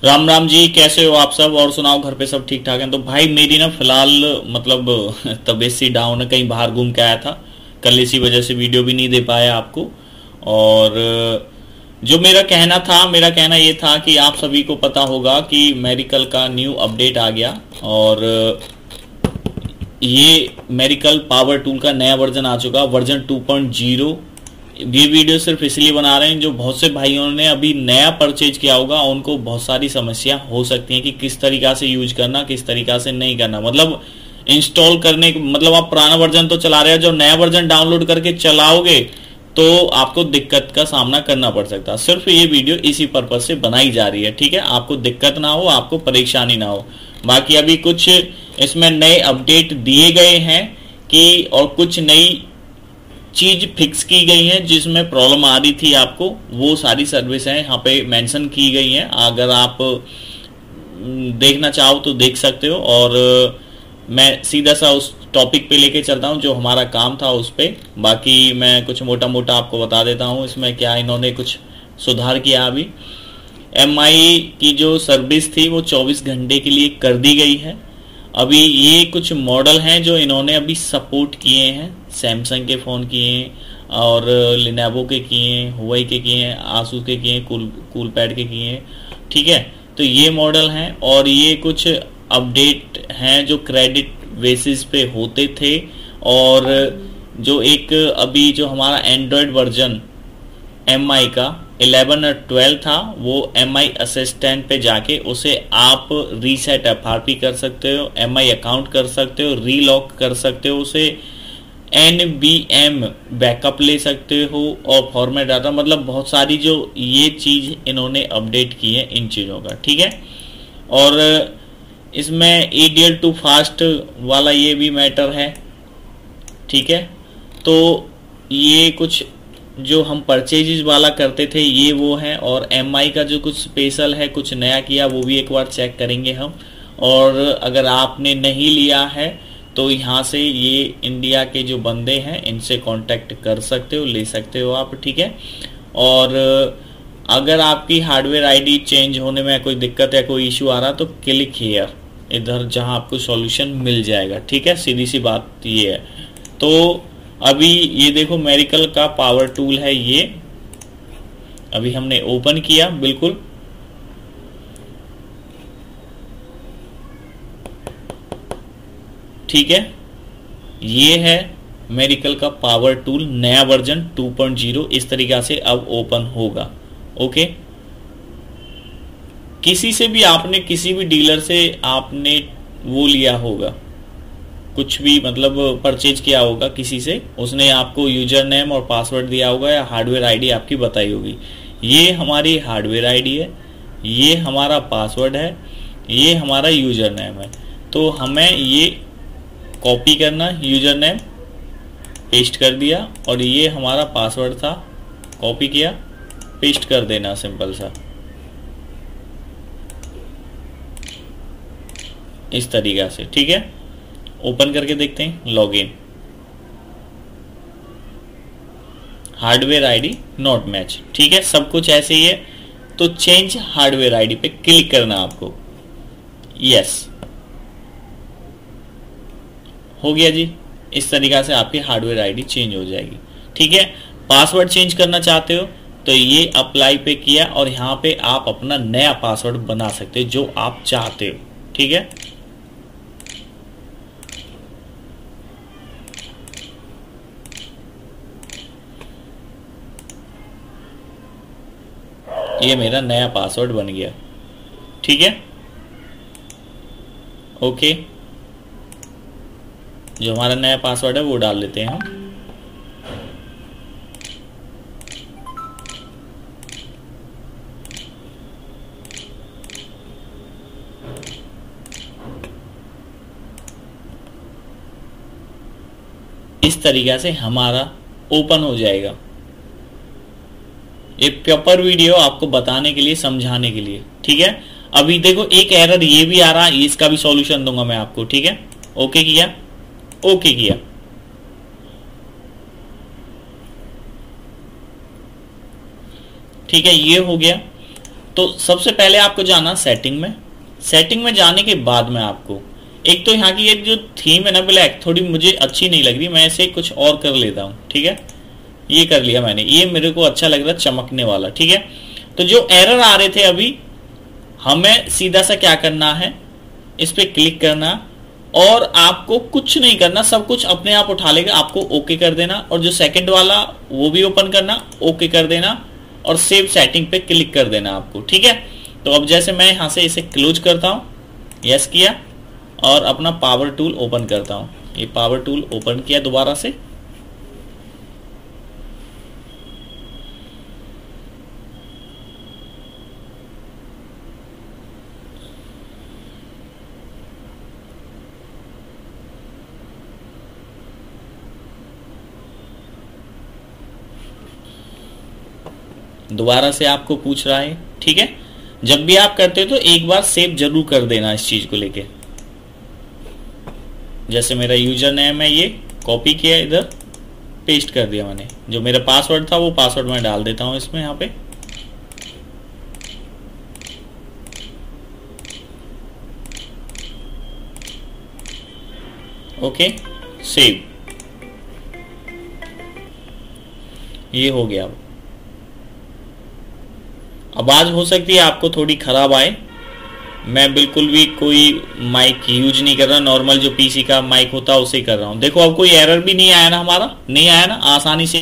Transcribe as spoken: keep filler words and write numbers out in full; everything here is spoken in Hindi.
राम राम जी, कैसे हो आप सब? और सुनाओ, घर पे सब ठीक ठाक हैं? तो भाई मेरी ना फिलहाल मतलब तबीयत सी डाउन है, कहीं बाहर घूम के आया था कल, इसी वजह से वीडियो भी नहीं दे पाया आपको। और जो मेरा कहना था मेरा कहना ये था कि आप सभी को पता होगा कि मेरिकल का न्यू अपडेट आ गया, और ये मेरिकल पावर टूल का नया वर्जन आ चुका, वर्जन टू पॉइंट ज़ीरो। ये वीडियो सिर्फ इसलिए बना रहे हैं, जो बहुत से भाइयों ने अभी नया परचेज किया होगा उनको बहुत सारी समस्या हो सकती है कि किस तरीका से यूज करना, किस तरीका से नहीं करना। मतलब इंस्टॉल करने, मतलब आप पुराना वर्जन तो चला रहे हैं, जो नया वर्जन डाउनलोड करके चलाओगे तो आपको दिक्कत का सामना करना पड़ सकता है। सिर्फ ये वीडियो इसी पर्पज से बनाई जा रही है, ठीक है? आपको दिक्कत ना हो, आपको परेशानी ना हो। बाकी अभी कुछ इसमें नए अपडेट दिए गए हैं कि, और कुछ नई चीज फिक्स की गई है जिसमें प्रॉब्लम आ रही थी आपको, वो सारी सर्विस है यहाँ पे मेंशन की गई हैं। अगर आप देखना चाहो तो देख सकते हो। और मैं सीधा सा उस टॉपिक पे लेके चलता हूँ जो हमारा काम था उस पे। बाकी मैं कुछ मोटा मोटा आपको बता देता हूँ इसमें क्या इन्होंने कुछ सुधार किया। अभी एम आई की जो सर्विस थी वो चौबीस घंटे के लिए कर दी गई है। अभी ये कुछ मॉडल हैं जो इन्होंने अभी सपोर्ट किए हैं, सैमसंग के फ़ोन किए हैं, और लिनोवो के किए हैं, हुआई के किए हैं, आसूस के किए हैं, कूल कूल पैड के किए हैं, ठीक है? तो ये मॉडल हैं, और ये कुछ अपडेट हैं जो क्रेडिट बेसिस पे होते थे। और जो एक अभी जो हमारा एंड्रॉयड वर्जन एम आई का इलेवन और ट्वेल्व था, वो एम आई असिस्टेंट पे जाके उसे आप रीसेट एफ आर पी कर सकते हो, एम आई अकाउंट कर सकते हो, रीलॉक कर सकते हो, उसे एन बी एम बैकअप ले सकते हो, और फॉर्मेट डाटा, मतलब बहुत सारी जो ये चीज इन्होंने अपडेट की है इन चीज़ों का, ठीक है? और इसमें E D L to fast वाला ये भी मैटर है, ठीक है? तो ये कुछ जो हम परचेजेस वाला करते थे ये वो है, और एम आई का जो कुछ स्पेशल है, कुछ नया किया, वो भी एक बार चेक करेंगे हम। और अगर आपने नहीं लिया है तो यहाँ से ये इंडिया के जो बंदे हैं इनसे कांटेक्ट कर सकते हो, ले सकते हो आप, ठीक है? और अगर आपकी हार्डवेयर आईडी चेंज होने में कोई दिक्कत है, कोई इशू आ रहा, तो क्लिक हियर, इधर जहाँ आपको सॉल्यूशन मिल जाएगा, ठीक है? सीधी सी बात ये है। तो अभी ये देखो मेरिकल का पावर टूल है, ये अभी हमने ओपन किया, बिल्कुल ठीक है। ये है मेरिकल का पावर टूल, नया वर्जन टू पॉइंट ज़ीरो इस तरीका से अब ओपन होगा, ओके? किसी से भी आपने, किसी भी डीलर से आपने वो लिया होगा, कुछ भी मतलब परचेज किया होगा किसी से, उसने आपको यूजर नेम और पासवर्ड दिया होगा या हार्डवेयर आईडी आपकी बताई होगी। ये हमारी हार्डवेयर आईडी है, ये हमारा पासवर्ड है, ये हमारा यूजर नेम है। तो हमें ये कॉपी करना, यूजर नेम पेस्ट कर दिया, और ये हमारा पासवर्ड था, कॉपी किया, पेस्ट कर देना, सिंपल सा इस तरीका से, ठीक है? ओपन करके देखते हैं, login, hardware ID not match, ठीक है? सब कुछ ऐसे ही है। तो चेंज हार्डवेयर आईडी पे क्लिक करना आपको, यस, हो गया जी। इस तरीका से आपकी हार्डवेयर आईडी चेंज हो जाएगी, ठीक है? पासवर्ड चेंज करना चाहते हो तो ये अप्लाई पे किया, और यहाँ पे आप अपना नया पासवर्ड बना सकते हो जो आप चाहते हो, ठीक है? ये मेरा नया पासवर्ड बन गया, ठीक है? ओके, जो हमारा नया पासवर्ड है वो डाल लेते हैं हम। इस तरीका से हमारा ओपन हो जाएगा। ये प्रॉपर वीडियो आपको बताने के लिए, समझाने के लिए, ठीक है? अभी देखो एक एरर ये भी आ रहा है, इसका भी सॉल्यूशन दूंगा मैं आपको, ठीक है? ओके किया, ओके किया, ठीक है? ये हो गया। तो सबसे पहले आपको जाना सेटिंग में। सेटिंग में जाने के बाद में आपको एक तो यहाँ की ये जो थीम है ना ब्लैक, थोड़ी मुझे अच्छी नहीं लग रही, मैं ऐसे कुछ और कर लेता हूँ। ठीक है, ये कर लिया मैंने, ये मेरे को अच्छा लग रहा चमकने वाला। ठीक है, तो जो एरर आ रहे थे अभी, हमें सीधा सा क्या करना है, इस पे क्लिक करना और आपको कुछ नहीं करना, सब कुछ अपने आप उठा लेगा। आपको ओके कर देना और जो सेकंड वाला वो भी ओपन करना, ओके कर देना और सेव सेटिंग पे क्लिक कर देना आपको। ठीक है, तो अब जैसे मैं यहां से इसे क्लोज करता हूं, यस किया और अपना पावर टूल ओपन करता हूं। ये पावर टूल ओपन किया दोबारा से। दोबारा से आपको पूछ रहा है। ठीक है, जब भी आप करते हो तो एक बार सेव जरूर कर देना इस चीज को लेके। जैसे मेरा यूजर नेम है, ये कॉपी किया, इधर पेस्ट कर दिया मैंने। जो मेरा पासवर्ड था वो पासवर्ड मैं डाल देता हूं इसमें, यहां पे ओके, सेव, ये हो गया। आवाज हो सकती है आपको थोड़ी खराब आए, मैं बिल्कुल भी कोई माइक यूज नहीं कर रहा, नॉर्मल जो पीसी का माइक होता है उसे कर रहा हूं। देखो अब कोई एरर भी नहीं आया ना, हमारा नहीं आया ना, आसानी से